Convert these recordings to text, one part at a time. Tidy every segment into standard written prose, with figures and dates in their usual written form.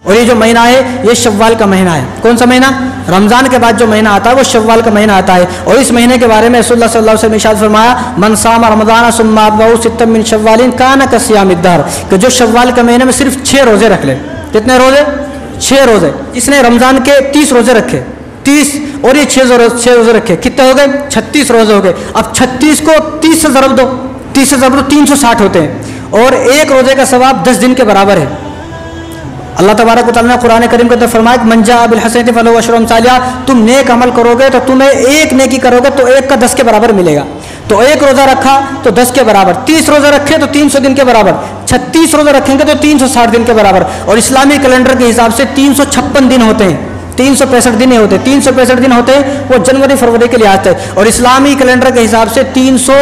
और ये जो महीना है ये शव्वाल का महीना है। कौन सा महीना? रमज़ान के बाद जो महीना आता है वो शव्वाल का महीना आता है। और इस महीने के बारे में रसूलुल्लाह सल्लल्लाहु अलैहि वसल्लम ने इरशाद फरमाया, मन साम रमज़ान सुम्मा अतबअहु सित्तम मिन शव्वालिन कान कसियामिद दहर, कि जो शव्वाल के महीने में सिर्फ 6 रोज़े रख ले। कितने रोज़े? 6 रोज़े। जिसने रमज़ान के 30 रोज़े रखे, 30 और ये 6 रोज़े रखे, कितने हो गए? 36 रोज़े हो गए। अब 36 को 30 से ज़रब दो, 30 से ज़रब दो 360 होते हैं, और एक रोज़े का सवाब 10 दिन के बराबर है। अल्लाह तबारक व तआला ने कुरान करीम के अंदर फरमाया, मन जाअ बिल हसनति फलहु अशरु अम्सालिहा, तुम नेक अमल करोगे तो तुम्हें एक नेकी करोगे तो एक का 10 के बराबर मिलेगा। तो एक रोज़ा रखा तो 10 के बराबर, 30 रोज़ा रखे तो 300 दिन के बराबर, 36 रोज़ा रखेंगे तो 360 दिन के बराबर। और इस्लामी कैलेंडर के हिसाब से 356 दिन होते हैं, 365 दिन होते हैं, 365 दिन होते हैं वो जनवरी फरवरी के लिहाज से, और इस्लामी कैलेंडर के हिसाब से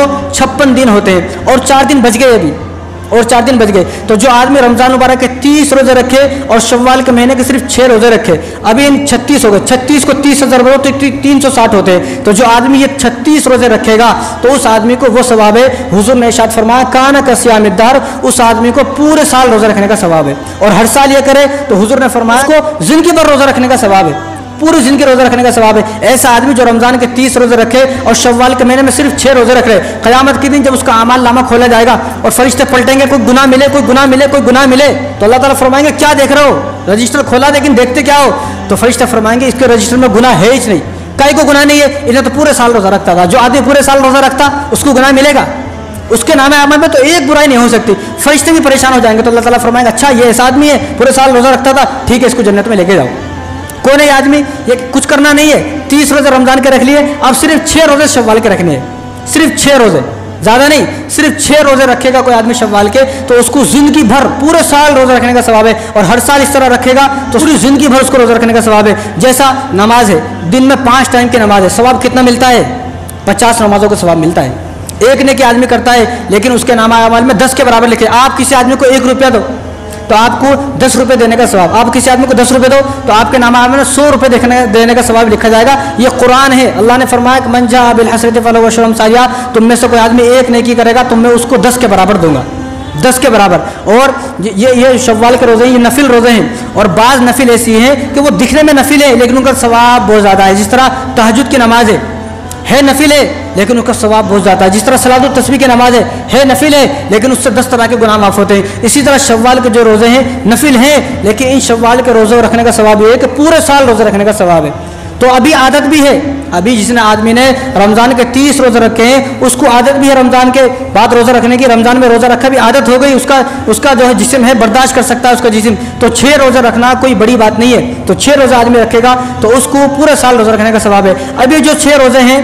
356 दिन होते हैं, और 4 दिन बच गए अभी, और 4 दिन बच गए। तो जो आदमी रमज़ान मुबारक के 30 रोज़े रखे और शव्वाल के महीने के सिर्फ 6 रोज़े रखे, अभी इन 36 हो गए, 36 को 30 से ज़रब दो तो 360 होते हैं। तो जो आदमी ये 36 रोज़े रखेगा तो उस आदमी को वो सवाब है, हुज़ूर ने इरशाद फरमाया, कान कसियामिद दहर, उस आदमी को पूरे साल रोज़ा रखने का सवाब है। और हर साल ये करे तो हुज़ूर ने फरमाया उसको ज़िंदगी भर रोज़ा रखने का सवाब है, पूरी जिंदगी रोज़ा रखने का सवाब है। ऐसा आदमी जो रमज़ान के 30 रोज़े रखे और शव्वाल के महीने में सिर्फ 6 रोज़े रख रहे, क़यामत के दिन जब उसका अमाल नामा खोला जाएगा और फरिश्ते पलटेंगे, कोई गुनाह मिले, कोई गुनाह मिले, कोई गुनाह मिले, तो अल्लाह ताला फरमाएंगे क्या देख रहे हो, रजिस्टर खोला लेकिन देखते क्या हो? तो फरिश्ते फरमाएंगे इसके रजिस्टर में गुनाह है ही नहीं, कहीं को गुनाह नहीं है, इन्हें तो पूरे साल रोज़ा रखता था। जो आदमी पूरे साल रोज़ा रखता उसको गुनाह मिलेगा, उसके नाम अमल में तो एक बुराई नहीं हो सकती। फरिश्ते भी परेशान हो जाएंगे। तो अल्लाह ताला फरमाएंगे अच्छा ये ऐसा आदमी है पूरे साल रोज़ा रखता था, ठीक है इसको जन्नत में लेके जाओ। कौन है आदमी? ये कुछ करना नहीं है, 30 रोज़े रमज़ान के रख लिए, अब सिर्फ 6 रोज़े शव्वाल के रखने हैं, सिर्फ 6 रोज़े, ज़्यादा नहीं, सिर्फ 6 रोज़े रखेगा कोई आदमी शव्वाल के तो उसको ज़िंदगी भर पूरे साल रोज़ा रखने का सवाब है। और हर साल इस तरह रखेगा तो पूरी ज़िंदगी भर उसको रोज़ा रखने का सवाब है। जैसा नमाज है, दिन में 5 टाइम की नमाज है, सवाब कितना मिलता है? 50 नमाजों का सवाब मिलता है। एक ने के आदमी करता है लेकिन उसके नामा अमाल में 10 के बराबर लिखे। आप किसी आदमी को 1 रुपया दो तो आपको 10 रुपये देने का सवाब, आप किसी आदमी को 10 रुपये दो तो आपके नामा में 100 रुपये देने का सवाब लिखा जाएगा। ये कुरान है। अल्लाह ने फरमाया कि मन जाअ बिल हसनति फलहु अशरु अम्सालिहा, तुम में से कोई आदमी एक नेकी करेगा तो मैं उसको 10 के बराबर दूंगा, 10 के बराबर। और ये शव्वाल के रोज़े हैं, ये नफिल रोज़े हैं। और बाज़ नफिल ऐसी हैं कि वो दिखने में नफिल है लेकिन उनका सवाब बहुत ज़्यादा है। जिस तरह तहज्जुद की नमाज है नफिल है लेकिन उसका सवाब बहुत ज़्यादा है। जिस तरह सलातुत तस्बीह की नमाज है नफिल है लेकिन उससे 10 तरह के गुनाह माफ़ होते हैं। इसी तरह शव्वाल के जो रोज़े हैं नफिल हैं लेकिन इन शव्वाल के रोज़े रखने का सवाब ये है कि पूरे साल रोज़े रखने का सवाब है। तो अभी आदत भी है, अभी जिसने आदमी ने रमज़ान के 30 रोज़े रखे हैं उसको आदत भी है रमज़ान के बाद रोज़ा रखने की। रमज़ान में रोज़ा रखा भी आदत हो गई, उसका जो है जिस्म है बर्दाश्त कर सकता है उसका जिस्म। तो 6 रोज़ा रखना कोई बड़ी बात नहीं है। तो 6 रोज़ा आदमी रखेगा तो उसको पूरे साल रोज़ा रखने का सवाब है। अभी जो 6 रोज़े हैं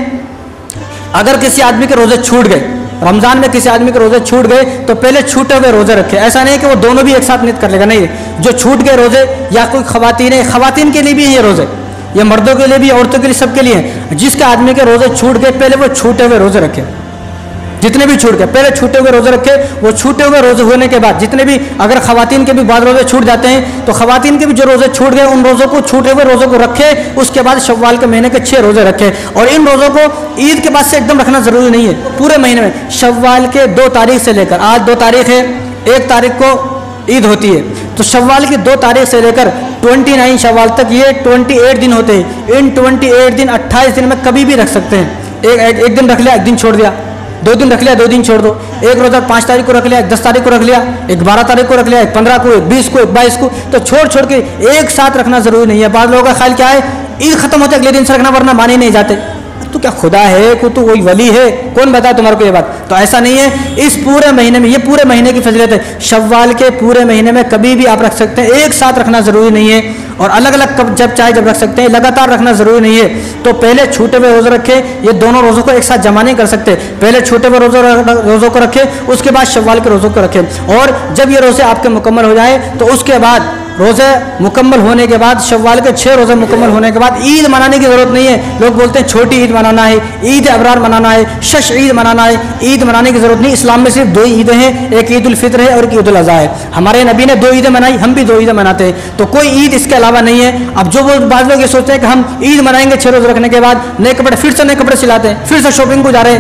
अगर किसी आदमी के रोज़े छूट गए, रमज़ान में किसी आदमी के रोज़े छूट गए तो पहले छूटे हुए रोज़े रखे। ऐसा नहीं कि वो दोनों भी एक साथ नियत कर लेगा, नहीं। जो छूट गए रोज़े या कोई ख़वातीन है, ख़वातीन के लिए भी ये रोज़े, ये मर्दों के लिए भी औरतों के लिए सबके लिए हैं। जिसके आदमी के रोज़े छूट गए पहले वो छूटे हुए रोज़े रखे, जितने भी छूट गए पहले छूटे हुए रोज़े रखे। वो छूटे हुए रोज़े होने के बाद जितने भी, अगर ख़वातीन के भी बाद रोज़े छूट जाते हैं तो ख़वातीन के भी जो रोज़े छूट गए उन रोज़ों को, छूटे हुए रोज़ों को रखे। उसके बाद शव्वाल के महीने के 6 रोज़े रखे। और इन रोज़ों को ईद के बाद से एकदम रखना ज़रूरी नहीं है, पूरे महीने में शव्वाल के 2 तारीख से लेकर, आज 2 तारीख है, 1 तारीख को ईद होती है तो शव्वाल की 2 तारीख से लेकर 29 शव्वाल तक ये 28 दिन होते हैं। इन 28 दिन 28 दिन में कभी भी रख सकते हैं। एक दिन रख लिया, 1 दिन छोड़ दिया, 2 दिन रख लिया, 2 दिन छोड़ दो। एक रोज़ा 5 तारीख को रख लिया, 10 तारीख को रख लिया, 12 तारीख को रख लिया, 15 को, 20 को, 22 को, तो छोड़ के एक साथ रखना ज़रूरी नहीं है। बाद लोगों का ख्याल क्या है, ईद खत्म होते अगले दिन से रखना वरना माने नहीं जाते। तो क्या खुदा है, को तो वही वली है, कौन बताए तुम्हारे को ये बात? तो ऐसा नहीं है। इस पूरे महीने में, ये पूरे महीने की फजीलत है। शव्वाल के पूरे महीने में कभी भी आप रख सकते हैं, एक साथ रखना ज़रूरी नहीं है। और अलग अलग कब जब चाहे जब रख सकते हैं, लगातार रखना ज़रूरी नहीं है। तो पहले छूटे हुए रोज़े रखे, ये दोनों रोज़ों को एक साथ जमा नहीं कर सकते। पहले छूटे हुए रोज़ों को रखे, उसके बाद शव्वाल के रोज़ों को रखें। और जब ये रोज़े आपके मुकम्मल हो जाए तो उसके बाद रोज़े मुकम्मल होने के बाद, शव्वाल के 6 रोज़े मुकम्मल होने के बाद ईद मनाने की ज़रूरत नहीं है। लोग बोलते हैं छोटी ईद मनाना है, ईद अबरार मनाना है, शश ईद मनाना है। ईद मनाने की ज़रूरत नहीं। इस्लाम में सिर्फ 2 ईदें हैं, एक ईद उल फित्र है और एक ईद उल अज़हा है। हमारे नबी ने 2 ईदें मनाई, हम भी 2 ईदें मनाते हैं। तो कोई ईद इसके अलावा नहीं है। अब जो वो बाद लोग ये सोचते हैं कि हम ईद मनाएंगे 6 रोज़े रखने के बाद, नए कपड़े, फिर से नए कपड़े सिलाते हैं, फिर से शॉपिंग को जा रहे हैं,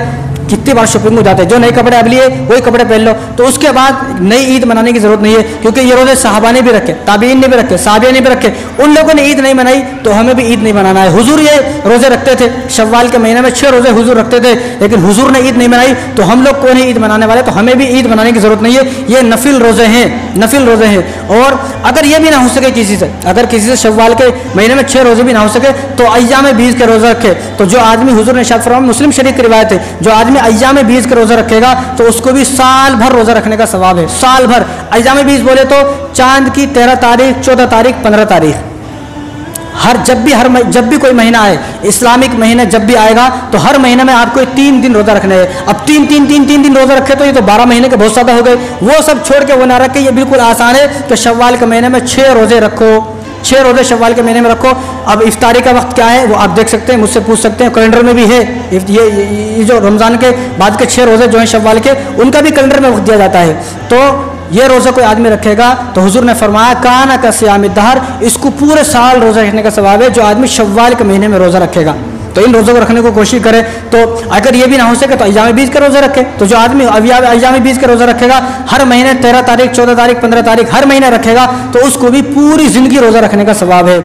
कितनी बार शॉपिंग में जाते हैं, जो नए कपड़े अब लिए वही कपड़े पहन लो, तो उसके बाद नई ईद मनाने की जरूरत नहीं है, क्योंकि ये रोजे सहाबा ने भी रखे, ताबीन ने भी रखे, साहबिया ने भी रखे, उन लोगों ने ईद नहीं मनाई तो हमें भी ईद नहीं मनाना है। हुजूर ये रोजे रखते थे, शव्वाल के महीने में 6 रोजे हुजूर रखते थे, लेकिन हुजूर ने ईद नहीं मनाई तो हम लोग कोई नहीं ईद मनाने वाले, तो हमें भी ईद मनाने की जरूरत नहीं है। ये नफिल रोजे हैं, नफिल रोजे हैं। और अगर ये भी ना हो सके किसी से, अगर किसी से शव्वाल के महीने में 6 रोजे भी ना हो सके तो अय्याम बीज के रोजे रखे। तो जो आदमी, हुजूर ने इरशाद फरमाया, मुस्लिम शरीफ की रिवायत है, जो आदमी अय्याम बीज के रोजे रखेगा तो उसको भी साल भर रोजा रखने का सवाब है, साल भर। अय्याम बीज बोले तो चांद की 13 तारीख, 14 तारीख, 15 तारीख, जब भी कोई महीना आए, इस्लामिक महीने जब भी आएगा तो हर महीने में आपको 3 दिन रोजा रखने हैं। अब 3 दिन रोजा रखे तो ये तो 12 महीने के बहुत ज़्यादा हो गए। वो सब छोड़ के वो ना रखे, ये बिल्कुल आसान है कि शव्वाल के महीने में 6 रोजे रखो, 6 रोजे शव्वाल के महीने में रखो। अब इफ्तारी का वक्त क्या है वो आप देख सकते हैं, मुझसे पूछ सकते हैं, कैलेंडर में भी है। ये जो रमज़ान के बाद के 6 रोजे जो हैं शव्वाल के, उनका भी कैलेंडर में वक्त दिया जाता है। तो ये रोज़ा कोई आदमी रखेगा तो हुजूर ने फरमाया काना का सियाम दहर, इसको पूरे साल रोज़ा रखने का सवाब है जो आदमी शव्वाल के महीने में रोज़ा रखेगा। तो इन रोज़ों को रखने को कोशिश करे। तो अगर ये भी ना हो सके तो अय्याम बीज के रोज़ा रखे। तो जो आदमी अय्याम बीज के रोज़ा रखेगा, हर महीने 13 तारीख, 14 तारीख, 15 तारीख हर महीने रखेगा, तो उसको भी पूरी ज़िंदगी रोज़ा रखने का सवाब है।